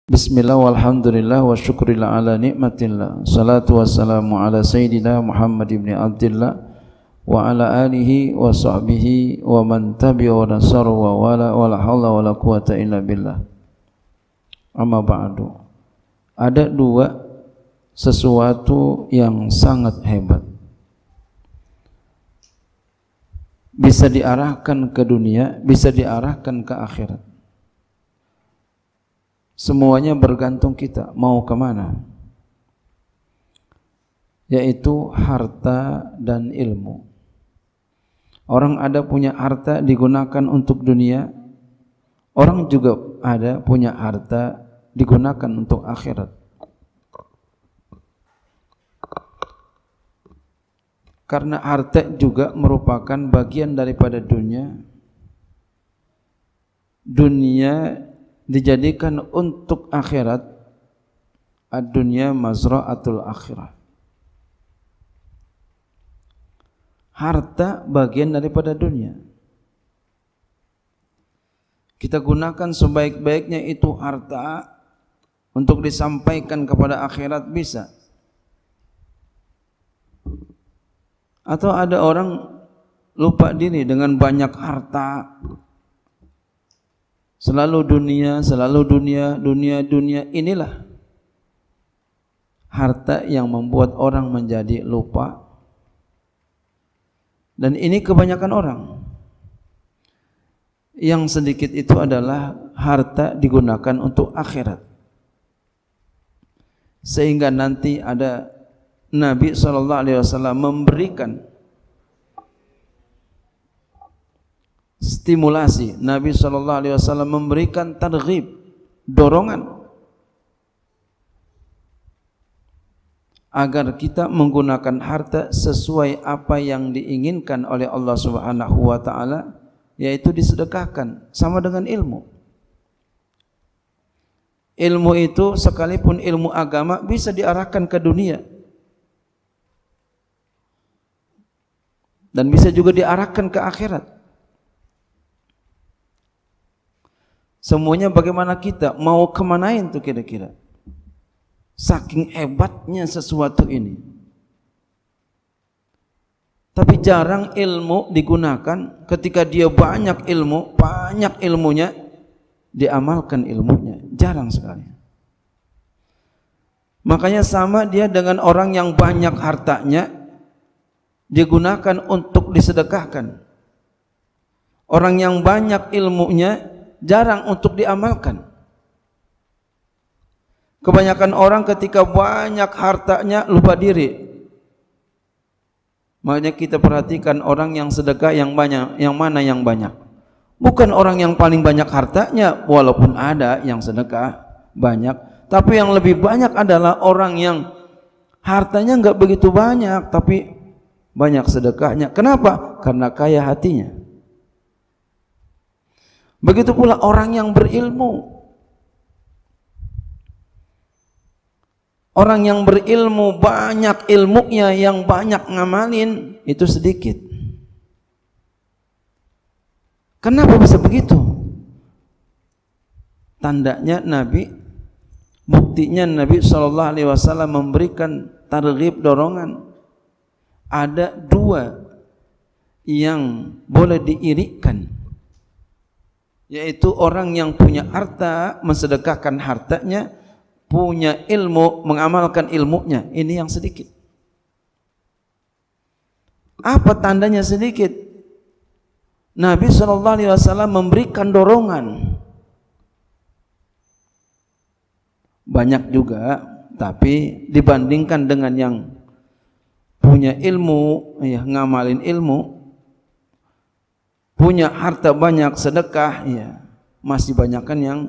Bismillah walhamdulillah wa syukurillah ala nikmatillah. Salatu wassalamu ala sayyidina Muhammad ibn Abdillah wa ala alihi wa sahbihi wa man tabi'a wa nasara wa wala wa la hawla wa la quwata illa billah. Amma ba'du. Ada dua sesuatu yang sangat hebat. Bisa diarahkan ke dunia, bisa diarahkan ke akhirat. Semuanya bergantung kita mau kemana, yaitu harta dan ilmu. Orang ada punya harta digunakan untuk dunia, orang juga ada punya harta digunakan untuk akhirat. Karena harta juga merupakan bagian daripada dunia. Dunia dijadikan untuk akhirat. Ad-dunya mazra'atul akhirah. Harta bagian daripada dunia. Kita gunakan sebaik-baiknya itu harta untuk disampaikan kepada akhirat bisa. Atau ada orang lupa diri dengan banyak harta. Selalu dunia, dunia. Inilah harta yang membuat orang menjadi lupa. Dan ini kebanyakan orang. Yang sedikit itu adalah harta digunakan untuk akhirat. Sehingga nanti ada Nabi SAW memberikan stimulasi, Nabi SAW memberikan targhib, dorongan agar kita menggunakan harta sesuai apa yang diinginkan oleh Allah Subhanahu wa taala, yaitu disedekahkan, sama dengan ilmu. Ilmu itu sekalipun ilmu agama bisa diarahkan ke dunia dan bisa juga diarahkan ke akhirat. Semuanya bagaimana kita mau kemanain tuh kira-kira. Saking hebatnya sesuatu ini. Tapi jarang ilmu digunakan. Ketika dia banyak ilmu, banyak ilmunya, diamalkan ilmunya. Jarang sekali. Makanya sama dia dengan orang yang banyak hartanya, digunakan untuk disedekahkan. Orang yang banyak ilmunya jarang untuk diamalkan. Kebanyakan orang ketika banyak hartanya lupa diri. Makanya kita perhatikan orang yang sedekah yang banyak, yang mana yang banyak? Bukan orang yang paling banyak hartanya, walaupun ada yang sedekah banyak, tapi yang lebih banyak adalah orang yang hartanya enggak begitu banyak tapi banyak sedekahnya. Kenapa? Karena kaya hatinya. Begitu pula orang yang berilmu. Orang yang berilmu banyak ilmunya, yang banyak ngamalin itu sedikit. Kenapa bisa begitu? Tandanya Nabi, buktinya Nabi SAW memberikan targhib, dorongan. Ada dua yang boleh diirikan, yaitu orang yang punya harta mensedekahkan hartanya, punya ilmu mengamalkan ilmunya. Ini yang sedikit. Apa tandanya sedikit? Nabi SAW memberikan dorongan. Banyak juga, tapi dibandingkan dengan yang punya ilmu, ya, ngamalin ilmu, punya harta banyak, sedekah, ya, masih banyakkan yang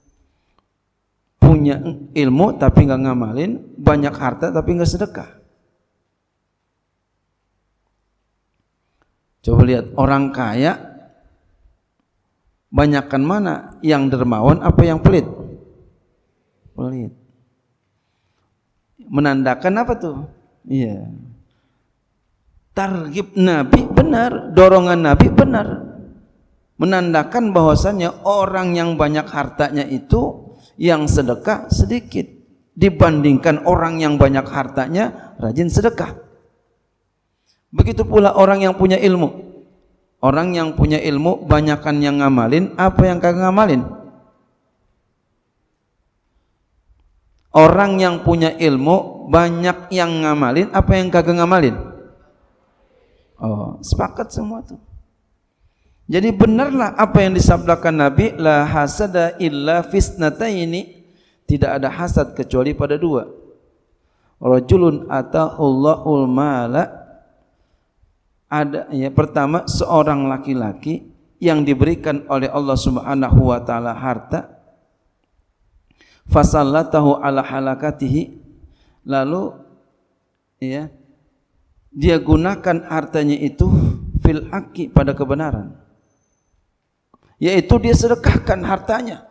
punya ilmu tapi nggak ngamalin, banyak harta tapi nggak sedekah. Coba lihat orang kaya, banyakkan mana yang dermawan apa yang pelit? Pelit. Menandakan apa tuh? Iya. Targhib Nabi benar, dorongan Nabi benar. Menandakan bahwasannya orang yang banyak hartanya itu yang sedekah sedikit dibandingkan orang yang banyak hartanya rajin sedekah. Begitu pula orang yang punya ilmu. Orang yang punya ilmu banyakan yang ngamalin apa yang kagak ngamalin. Orang yang punya ilmu banyak yang ngamalin apa yang kagak ngamalin. Oh, sepakat semua tuh. Jadi benarlah apa yang disabdakan Nabi, la hasada illa fisnataini, tidak ada hasad kecuali pada dua. Rajulun ata'Allahul mala, ada ya, pertama seorang laki-laki yang diberikan oleh Allah Subhanahu wa taala harta, fasallatahu ala halakatihi, lalu ya dia gunakan hartanya itu fil haqqi, pada kebenaran, yaitu dia sedekahkan hartanya,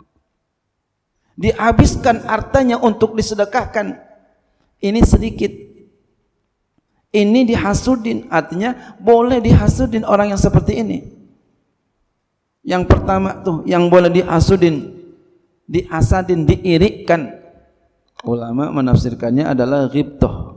dihabiskan hartanya untuk disedekahkan. Ini sedikit, ini dihasudin, artinya boleh dihasudin orang yang seperti ini. Yang pertama tuh yang boleh dihasudin, dihasadin, diirikkan, ulama menafsirkannya adalah ghibtah.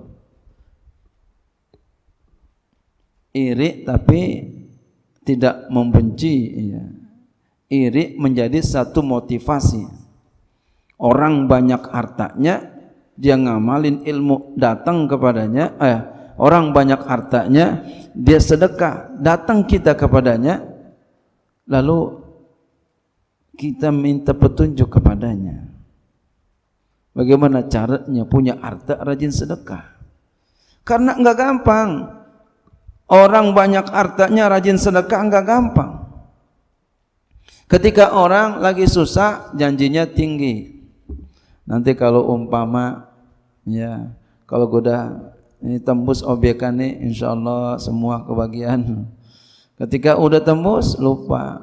Iri tapi tidak membenci, ya. Iri menjadi satu motivasi. Orang banyak hartanya, dia ngamalin ilmu, datang kepadanya, orang banyak hartanya, dia sedekah, datang kita kepadanya, lalu kita minta petunjuk kepadanya. Bagaimana caranya punya harta rajin sedekah? Karena enggak gampang. Orang banyak hartanya rajin sedekah enggak gampang. Ketika orang lagi susah, janjinya tinggi. Nanti kalau umpama, ya, kalau udah ini tembus obyekan nih, insyaallah semua kebagian. Ketika udah tembus, lupa.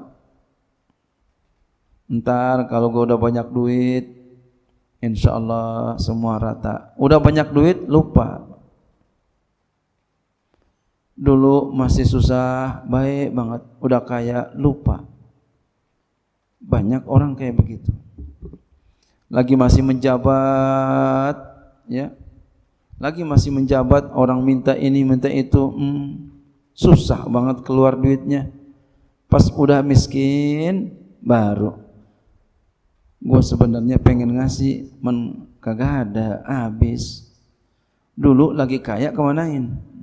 Ntar kalau gue udah banyak duit, insyaallah semua rata. Udah banyak duit, lupa. Dulu masih susah, baik banget, udah kaya, lupa. Banyak orang kayak begitu. Lagi masih menjabat, ya, lagi masih menjabat, orang minta ini minta itu, susah banget keluar duitnya. Pas udah miskin baru, gue sebenarnya pengen ngasih, kagak ada, habis. Dulu lagi kaya kemanain?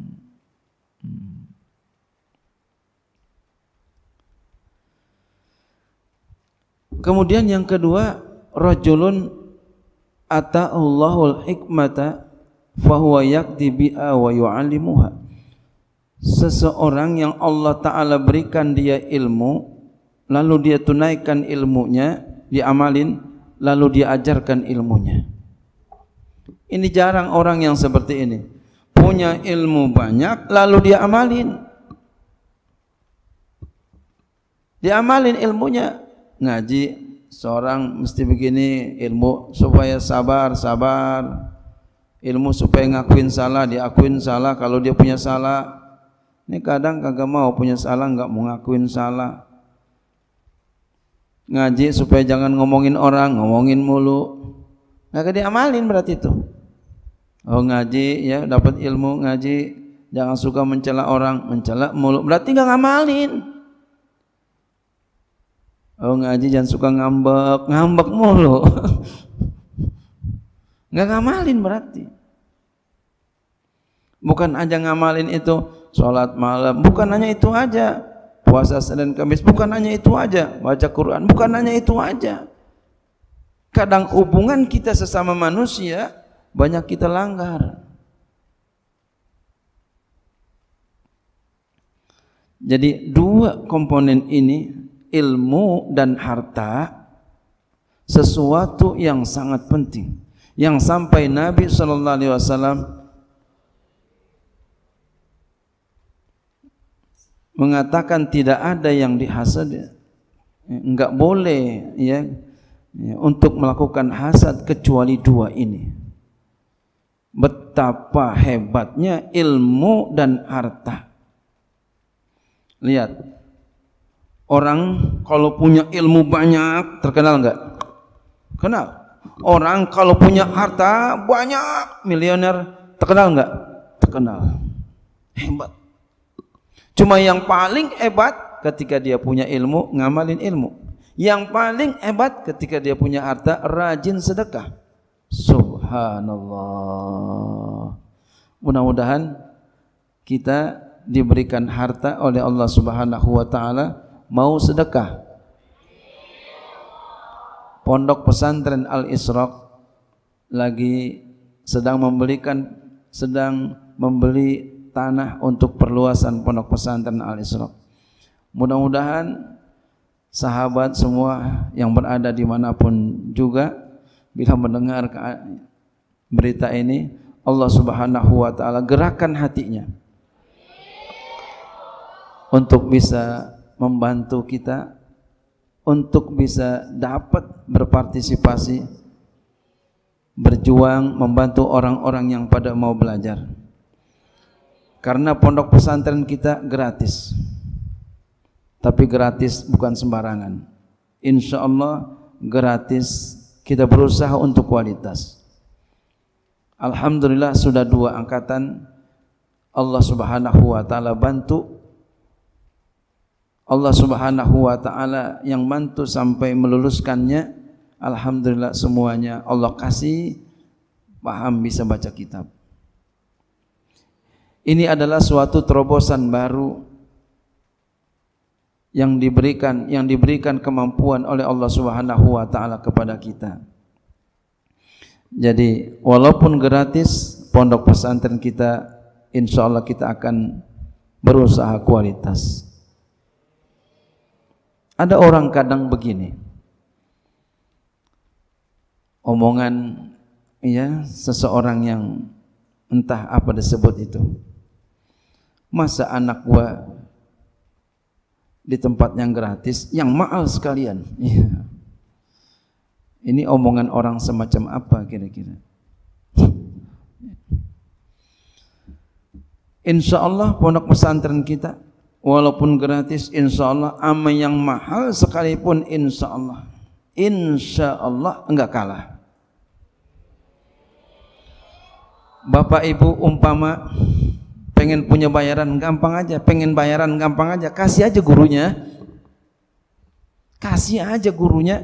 Kemudian yang kedua, rajulun ata'Allahul hikmata fahuwa yaqdi biha wa yu'allimuha. Seseorang yang Allah Ta'ala berikan dia ilmu, lalu dia tunaikan ilmunya, diamalin, lalu dia ajarkan ilmunya. Ini jarang orang yang seperti ini. Punya ilmu banyak, lalu dia amalin. Diamalin ilmunya. Ngaji, seorang mesti begini, ilmu supaya sabar, ilmu supaya ngakuin salah, diakuin salah kalau dia punya salah. Ini kadang kagak mau punya salah, enggak mau ngakuin salah. Ngaji supaya jangan ngomongin orang, ngomongin mulu, kagak diamalin berarti itu. Oh ngaji ya, dapat ilmu ngaji, jangan suka mencela orang, mencela mulu, berarti enggak ngamalin. Oh ngaji jangan suka ngambek mulu. Nggak ngamalin berarti. Bukan aja ngamalin itu, sholat malam, bukan hanya itu aja, puasa Senin Kamis, bukan hanya itu aja, baca Quran, bukan hanya itu aja. Kadang hubungan kita sesama manusia banyak kita langgar. Jadi dua komponen ini, ilmu dan harta, sesuatu yang sangat penting, yang sampai Nabi SAW mengatakan tidak ada yang dihasad, enggak boleh ya, untuk melakukan hasad kecuali dua ini. Betapa hebatnya ilmu dan harta. Lihat, orang kalau punya ilmu banyak, terkenal enggak? Kenal. Orang kalau punya harta banyak, miliuner, terkenal enggak? Terkenal. Hebat. Cuma yang paling hebat ketika dia punya ilmu, ngamalin ilmu. Yang paling hebat ketika dia punya harta, rajin sedekah. Subhanallah. Mudah-mudahan kita diberikan harta oleh Allah Subhanahu wa taala, mau sedekah. Pondok Pesantren Al-Ishraq lagi sedang membeli tanah untuk perluasan Pondok Pesantren Al-Ishraq. Mudah-mudahan sahabat semua yang berada dimanapun juga bila mendengar berita ini, Allah Subhanahu wa taala gerakkan hatinya untuk bisa membantu kita, untuk bisa dapat berpartisipasi, berjuang membantu orang-orang yang pada mau belajar. Karena pondok pesantren kita gratis, tapi gratis bukan sembarangan. Insya Allah gratis, kita berusaha untuk kualitas. Alhamdulillah sudah 2 angkatan Allah Subhanahu wa taala bantu. Allah Subhanahu wa taala yang bantu sampai meluluskannya. Alhamdulillah semuanya Allah kasih paham, bisa baca kitab. Ini adalah suatu terobosan baru yang diberikan kemampuan oleh Allah Subhanahu wa taala kepada kita. Jadi walaupun gratis, pondok pesantren kita insyaallah kita akan berusaha kualitas. Ada orang kadang begini, omongan ya seseorang yang entah apa disebut itu, masa anak gua di tempat yang gratis, yang mahal sekalian. Ya. Ini omongan orang semacam apa kira-kira? Insya Allah pondok pesantren kita walaupun gratis, insya Allah, ama yang mahal sekalipun, insya Allah enggak kalah. Bapak Ibu umpama pengen punya bayaran gampang aja, kasih aja gurunya.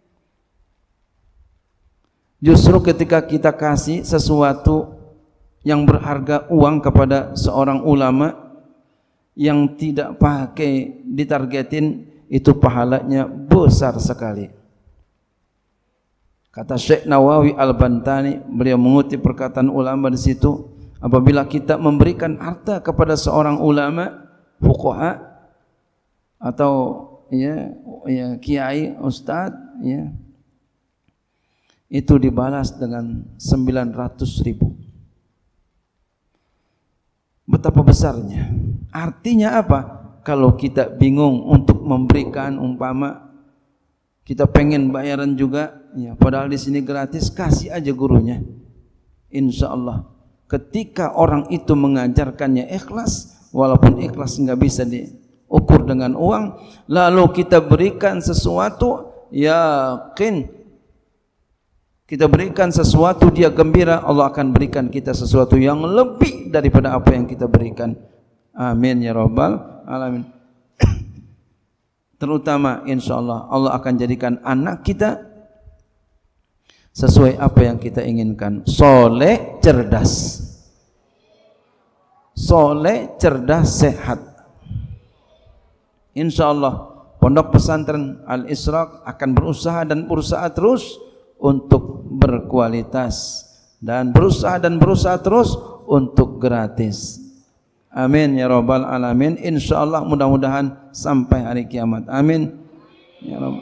Justru ketika kita kasih sesuatu yang berharga, uang kepada seorang ulama yang tidak pakai ditargetin, itu pahalanya besar sekali. Kata Syekh Nawawi Al-Bantani, beliau mengutip perkataan ulama di situ, apabila kita memberikan harta kepada seorang ulama, fuqaha atau ya kiai, ustaz, ya, itu dibalas dengan 900.000. Betapa besarnya. Artinya apa? Kalau kita bingung untuk memberikan, umpama kita pengen bayaran juga, ya, padahal di sini gratis, kasih aja gurunya. Insya Allah, ketika orang itu mengajarkannya ikhlas, walaupun ikhlas nggak bisa diukur dengan uang, lalu kita berikan sesuatu, yakin kita berikan sesuatu, dia gembira, Allah akan berikan kita sesuatu yang lebih daripada apa yang kita berikan. Amin ya rabbal alamin. Terutama insyaallah Allah akan jadikan anak kita sesuai apa yang kita inginkan. Soleh, cerdas, sehat. Insyaallah Pondok Pesantren Al-Ishraq akan berusaha terus untuk berkualitas dan berusaha terus untuk gratis. Amin ya rabbal alamin. Insyaallah mudah-mudahan sampai hari kiamat. Amin ya rabb.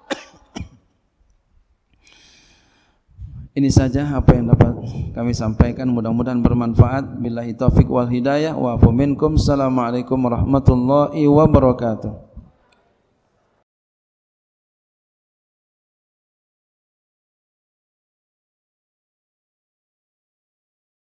Ini saja apa yang dapat kami sampaikan, mudah-mudahan bermanfaat. Billahi taufik wal hidayah wa afu minkum. Assalamualaikum warahmatullahi wabarakatuh.